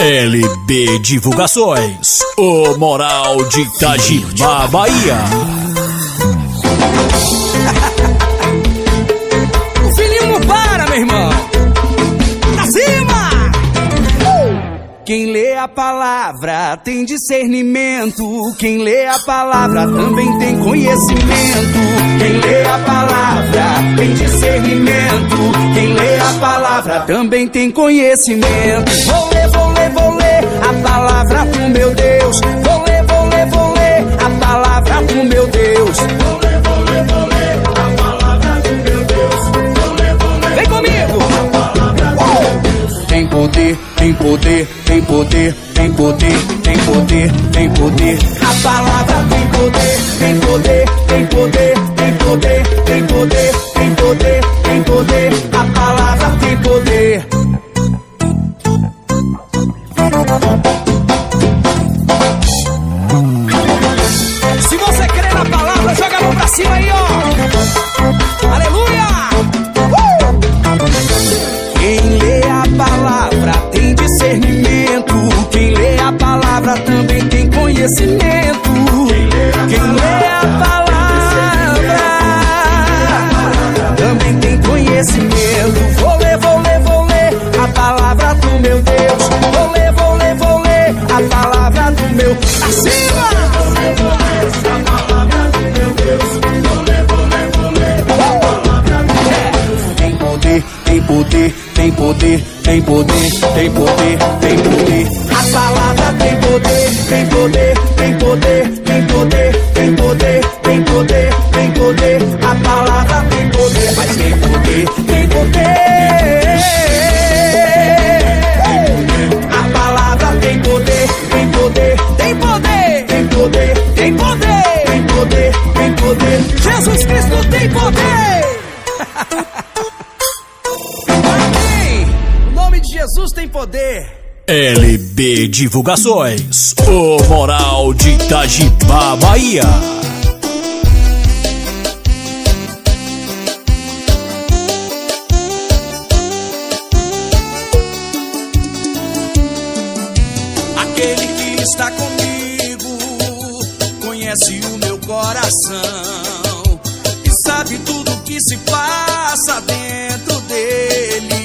LB Divulgações, o Moral de Itajibá, Bahia. O filhinho não para, meu irmão. Pra cima! Quem lê a palavra tem discernimento. Quem lê a palavra também tem conhecimento. Quem lê a palavra tem discernimento. Quem lê a palavra também tem conhecimento. Vou ler a palavra do meu Deus. Vou ler a palavra do meu Deus. Vou ler a palavra do meu Deus. Vem comigo! Tem poder, tem poder, tem poder, tem poder, tem poder, tem poder. A palavra tem poder, tem poder, tem poder, tem poder, tem poder, tem poder, tem poder. A palavra tem poder. Se você crê na palavra, joga a mão pra cima aí, ó. Aleluia! Quem lê a palavra tem discernimento. Quem lê a palavra também tem conhecimento. Quem lê a palavra também tem conhecimento. Vou ler a palavra do meu Deus. Vou ler a palavra do meu. Acima! A palavra do meu Deus. Vou ler a palavra do meu. Tem poder, tem poder, tem poder, tem poder, tem poder, tem poder. A palavra tem poder, tem poder, tem poder, tem poder, tem poder, tem poder, tem poder. A palavra tem poder, mas tem poder, tem poder. A palavra tem poder, tem poder, tem poder, tem poder, tem poder, tem poder, tem poder. Jesus Cristo tem poder. Jesus tem poder. LB Divulgações, o Moral de Itajibá, Bahia. Aquele que está comigo conhece o meu coração e sabe tudo que se passa dentro dele.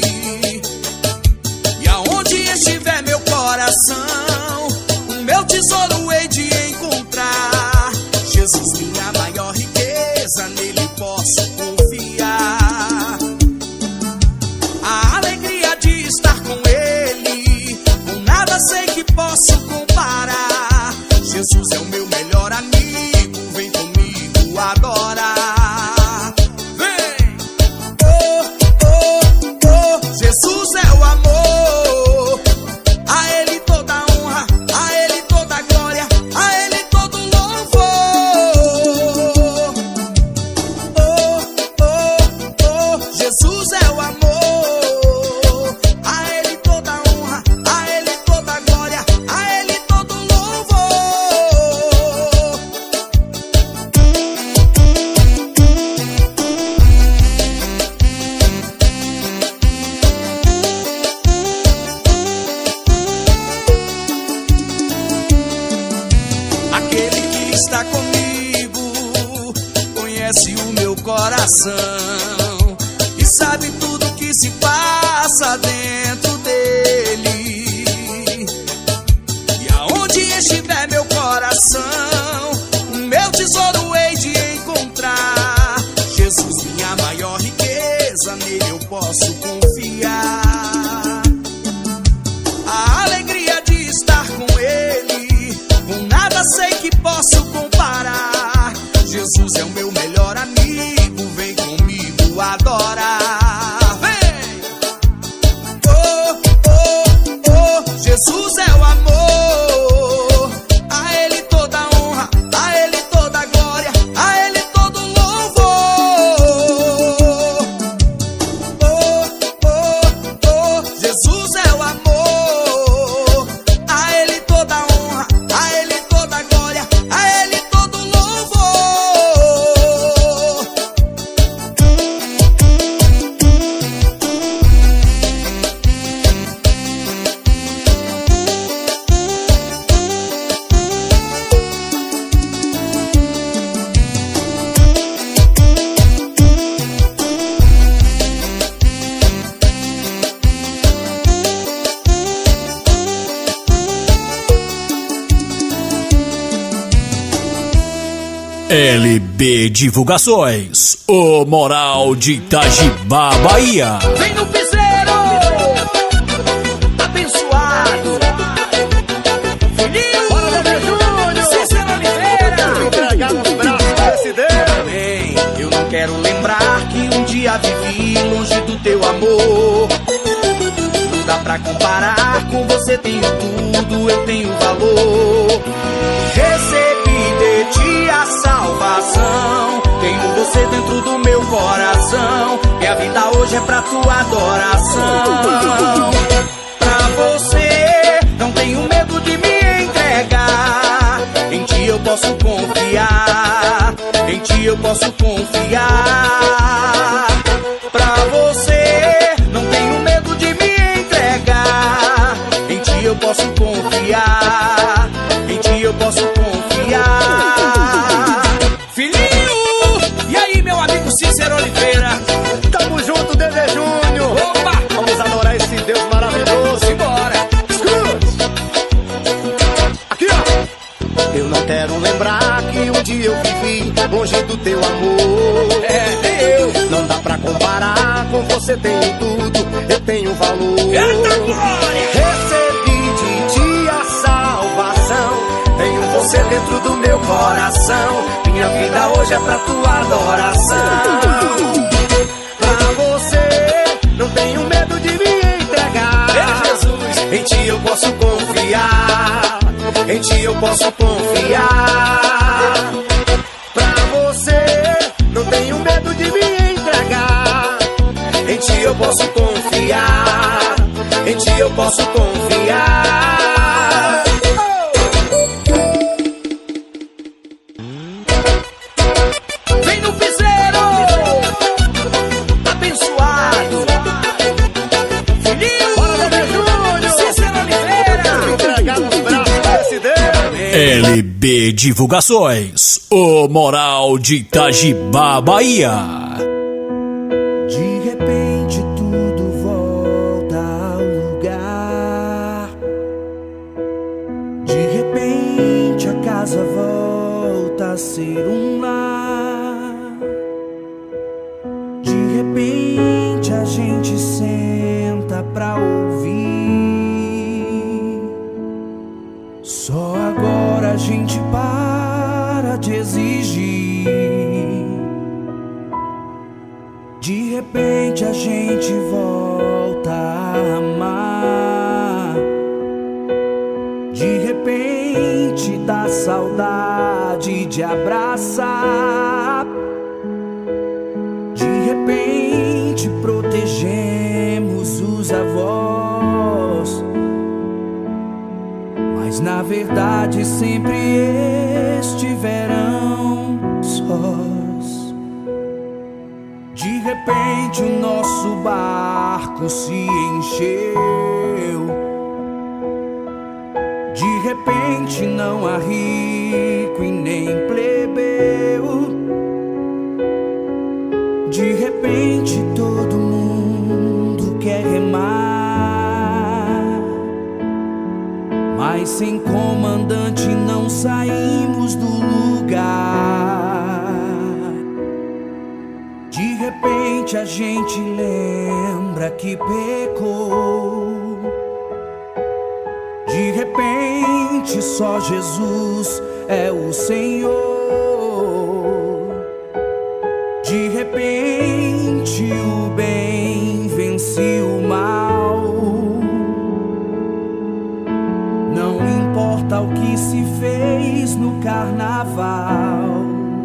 Estiver meu coração, o meu tesouro hei de encontrar. Jesus, minha maior riqueza, nele posso confiar. A alegria de estar com ele, com nada sei que posso comparar. Jesus é o meu melhor amigo, vem comigo adorar. Vem! Oh, oh, oh, Jesus é o amor. Está comigo, conhece o meu coração e sabe tudo que se passa dentro dele. E aonde estiver meu coração, o meu tesouro hei de encontrar. Jesus, minha maior riqueza, nele eu posso confiar. A alegria de estar com ele, com nada sei que posso comparar. Jesus é o meu melhor amigo, vem comigo adorar. Vem! Oh, oh, oh, Jesus é o amor. A ele toda honra, a ele toda glória, a ele todo louvor. Oh, oh, oh, Jesus é o amor. A ele toda honra, a ele toda glória, a ele todo louvor. LB Divulgações, o Moral de Itajibá, Bahia. Vem no piseiro, abençoado. Filhinho, bora Bebê Júnior, Cícero Oliveira, entregar nos braços desse Deus. Amém. Eu não quero lembrar que um dia vivi longe do teu amor. Não dá pra comparar, com você tenho tudo, eu tenho valor. Recebi de ti a salvação, tenho você dentro do meu coração. Minha vida hoje é pra tua adoração. Pra você, não tenho medo de me entregar. Em ti eu posso confiar, em ti eu posso confiar. Pra você, não tenho medo de me entregar. Em ti eu posso confiar, em ti eu posso confiar. Filhinho, e aí meu amigo Cícero Oliveira? Tamo junto, Bebê Júnior. Opa! Vamos adorar esse Deus maravilhoso. Simbora! Escute! Aqui, ó! Eu não quero lembrar que um dia eu vivi longe do teu amor. É, eu! Não dá pra comparar, com você tenho tudo, eu tenho valor. Eita glória! Recebi de ti a salvação, tenho você dentro do meu coração. Minha vida hoje é pra tua adoração. Pra você, não tenho medo de me entregar. Jesus! Em ti eu posso confiar, em ti eu posso confiar. Pra você, não tenho medo de me entregar. Em ti eu posso confiar, em ti eu posso confiar. Vem no piseiro, abençoado. Filhinho, Bora, Bebê Júnior, Cícero Oliveira, entregar nos braços desse Deus. LB Divulgações, o Moral de Itajibá, Bahia. De repente tudo volta ao lugar. De repente a casa volta a ser um lar. De repente a gente senta pra ouvir. Só agora a gente para de exigir. De repente a gente volta a amar. De repente dá saudade de abraçar. De repente protegemos os avós, mas na verdade sempre estiveram sós. De repente o nosso barco se encheu. De repente não há rico e nem plebeu. De repente todo mundo quer remar, mas sem comandante não saímos do lugar. De repente a gente lembra que pecou. De repente só Jesus é o Senhor. De repente o bem vence o mal. Não importa o que se fez no carnaval.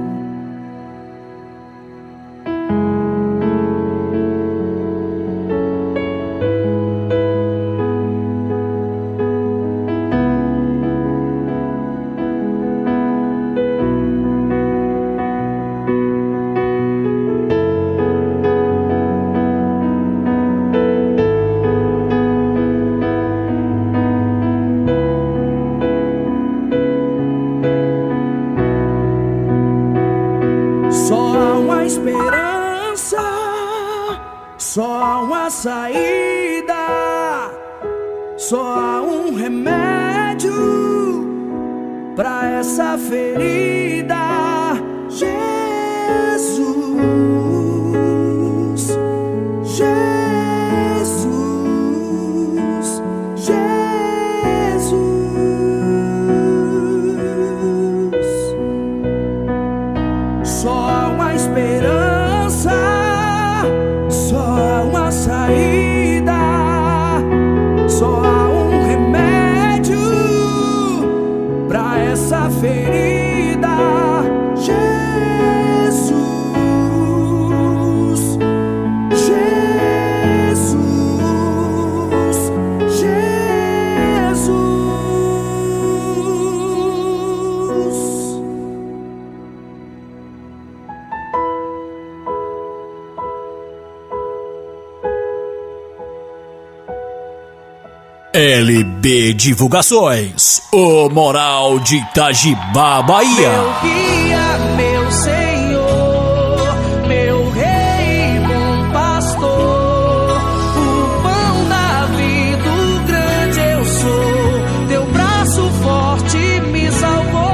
Só há uma saída, só há um remédio pra essa ferida. LB Divulgações, o Moral de Itajibá, Bahia. Meu guia, meu Senhor, meu Rei, bom pastor, o pão da vida, o grande eu sou, teu braço forte me salvou.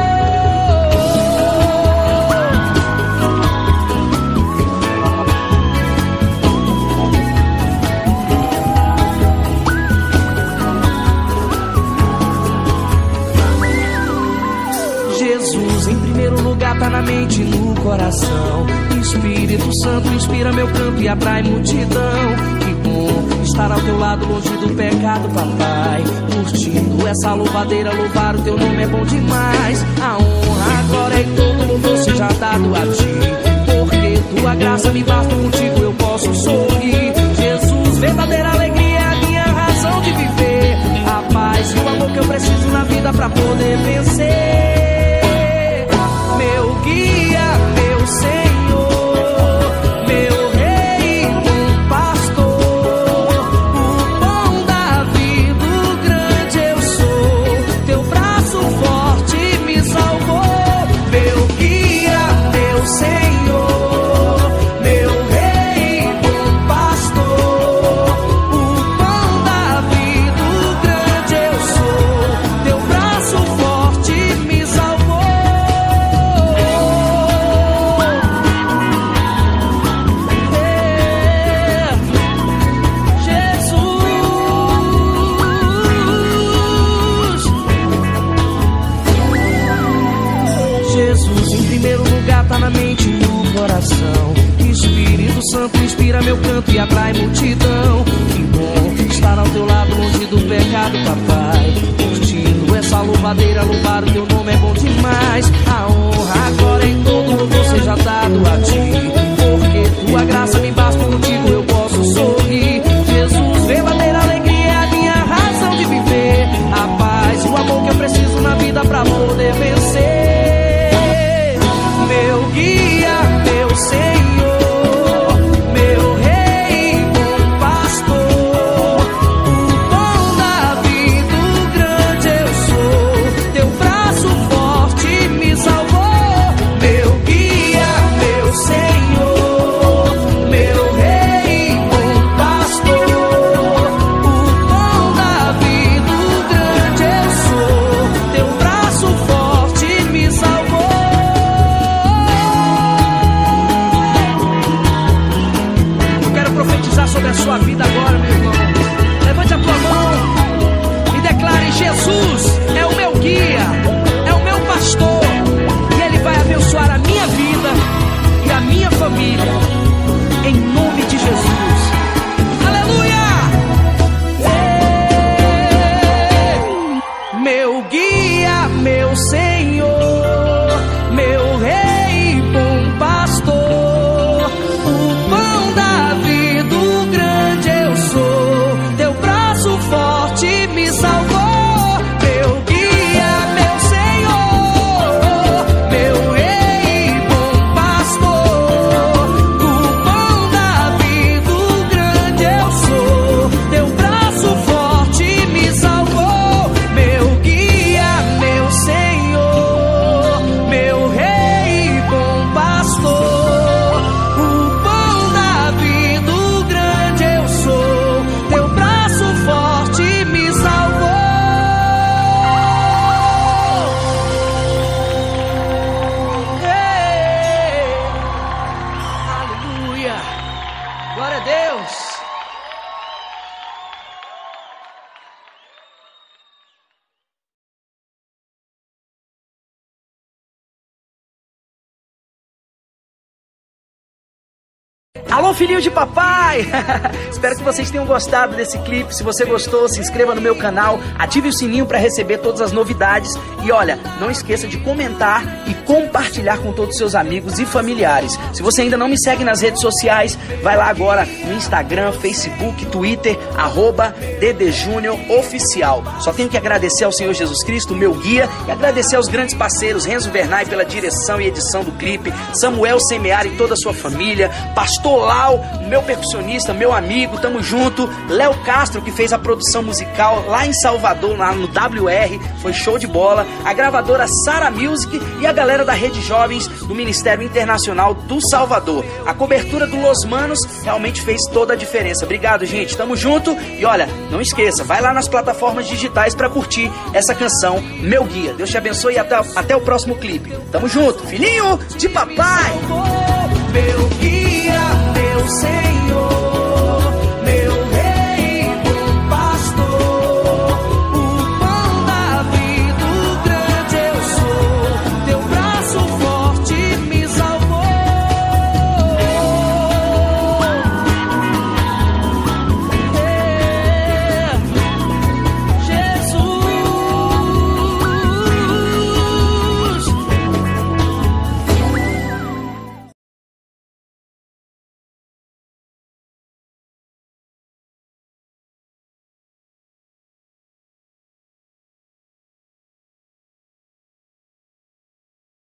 Jesus em primeiro lugar tá na mente e no coração. Espírito Santo inspira meu canto e atrai multidão. Que bom estar ao teu lado, longe do pecado, papai. Curtindo essa louvadeira, louvar o teu nome é bom demais. A honra, a glória e todo louvor seja dado a ti, porque tua graça me basta, contigo eu posso sorrir. Jesus, verdadeira alegria é a minha razão de viver. A paz e o amor que eu preciso na vida pra poder vencer. Meu guia, meu Senhor, meu Rei, bom pastor, o pão da vida, o grande eu sou, teu braço forte me salvou. Meu guia, meu Senhor, meu Rei, bom pastor, o pão da vida, o grande eu sou, teu braço forte me salvou. Jesus em primeiro lugar tá na mente e no coração. Espírito Santo inspira meu canto e atrai multidão. Que bom estar ao teu lado, longe do pecado, papai. Curtindo essa louvadeira, louvar o teu nome é bom demais. A honra, a glória em todo louvor seja dado a ti, porque tua graça me basta, contigo eu posso sorrir. Jesus, verdadeira alegria é a minha razão de viver. A paz e o amor que eu preciso na vida pra poder vencer. Meu guia, meu Senhor, meu Rei, bom pastor, o pão da vida, o grande eu sou, teu braço forte me salvou. Alô, filhinho de papai! Espero que vocês tenham gostado desse clipe. Se você gostou, se inscreva no meu canal, ative o sininho para receber todas as novidades. E olha, não esqueça de comentar e compartilhar com todos os seus amigos e familiares. Se você ainda não me segue nas redes sociais, vai lá agora no Instagram, Facebook, Twitter, @DDJuniorOficial. Só tenho que agradecer ao Senhor Jesus Cristo, meu guia, e agradecer aos grandes parceiros, Renzo Vernay pela direção e edição do clipe, Samuel Semear e toda a sua família, Pastor Lau, meu percussionista, meu amigo, tamo junto, Léo Castro, que fez a produção musical lá em Salvador, lá no WR, foi show de bola, a gravadora Sara Music e a galera da Rede Jovens do Ministério Internacional do Salvador. A cobertura do Los Manos realmente fez toda a diferença. Obrigado, gente, tamo junto. E olha, não esqueça, vai lá nas plataformas digitais pra curtir essa canção, Meu Guia. Deus te abençoe e até o próximo clipe. Tamo junto, filhinho de papai! Meu guia, meu Senhor.